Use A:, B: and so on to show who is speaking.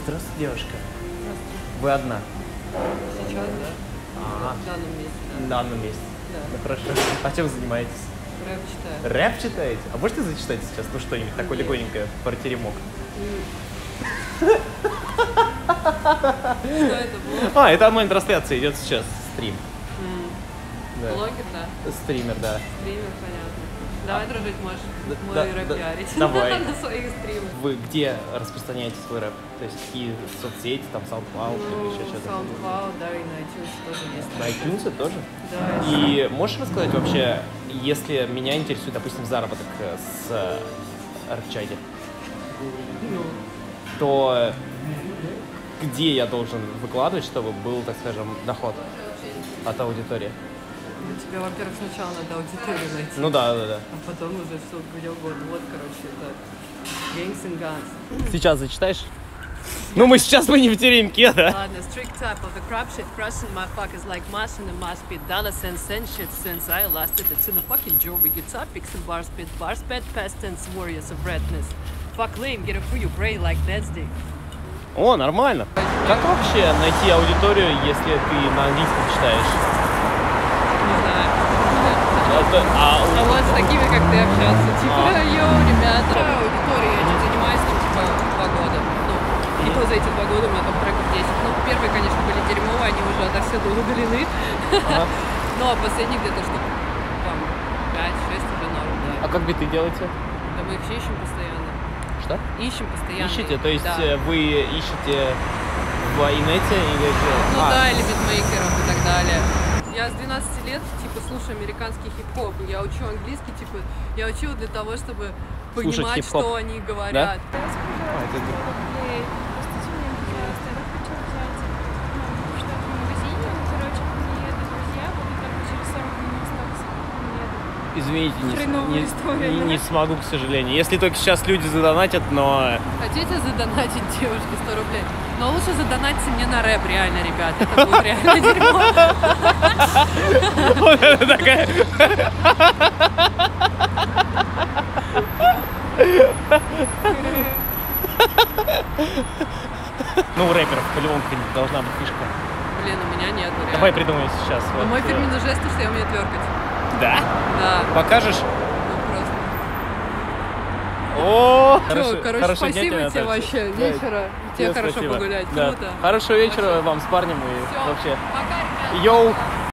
A: Здравствуйте, девушка.
B: Здравствуйте.
A: Вы одна?
B: Сейчас, да?
A: Ага.
B: В данном месте, да.
A: В данном месте.
B: Да.
A: Ну хорошо. А чем занимаетесь?
B: Рэп читаю.
A: Рэп читаете? А можете зачитать сейчас, ну что-нибудь такое легонькое про теремок?
B: Что это было?
A: А, это онлайн трансляция идет сейчас, стрим. Да.
B: Блогер, да?
A: Стример, да.
B: Стример, понятно. Давай дружить можешь. Мой
A: да,
B: рэп
A: да,
B: пиарить.
A: давай.
B: На своих стримах.
A: Вы где распространяете свой рэп? То есть какие соцсети, там SoundCloud или еще что-то?
B: SoundCloud, да, и на iTunes тоже есть.
A: На iTunes тоже?
B: Да.
A: И можешь рассказать вообще, если меня интересует, допустим, заработок с рэп-чайки, то где я должен выкладывать, чтобы был, так скажем, доход от аудитории?
B: Тебе, во-первых, сначала надо аудиторию найти.
A: Ну да.
B: А потом уже все где угодно. Вот, короче, это Gangs and Guns.
A: Сейчас зачитаешь? Ну мы сейчас не в теремке, да?
B: Ладно, strict type of the crap shit, crushing my fuckers like Martian and must be done since shit since I lost it. It's in the fucking job. We get topics and bars, bad past tense warriors of redness. Fuck lame, get a free you pray like that's dick.
A: О, нормально. Как вообще найти аудиторию, если ты на английском читаешь?
B: Не знаю.
A: А
B: вот с такими, как ты, общаться. Типа, йоу, ребята. Аудитория, я этим занимаюсь там, типа, 2 года. Ну, и то за эти 2 года у меня там треков 10. Ну, первые, конечно, были дерьмовые, они уже отовсюду удалены. Ну, а последние где-то штук, там, 5-6 уже норм, да.
A: А как биты делаете?
B: Да мы их ищем постоянно.
A: Что?
B: Ищем постоянно.
A: Ищете? То есть
B: да.
A: вы ищете в инете или...
B: Ну да, или битмейкеров и так далее. Я с 12 лет, типа, слушаю американский хип-хоп. Я учу английский, типа, я учила для того, чтобы понимать, что они говорят.
A: Да? Извините, не смогу, к сожалению. Если только сейчас люди задонатят, но...
B: Хотите задонатить девушке 100 рублей? Но лучше задонатьте мне на рэп, реально, ребят. Это будет реально дерьмо.
A: Вот это такая... Ну, у рэперов по-любому должна быть фишка.
B: Блин, у меня нету, реально.
A: Давай придумаем сейчас.
B: Но мой фирменный жест, что я умею тверкать.
A: Да?
B: Да.
A: Покажешь?
B: Ну, просто.
A: О,
B: короче, спасибо тебе вообще. Вечера. Тебе хорошо погулять.
A: Да.
B: Круто.
A: Хорошего вечера
B: вообще.
A: вам с парнем и
B: Всё.
A: вообще.
B: Пока, ребят.
A: Йоу.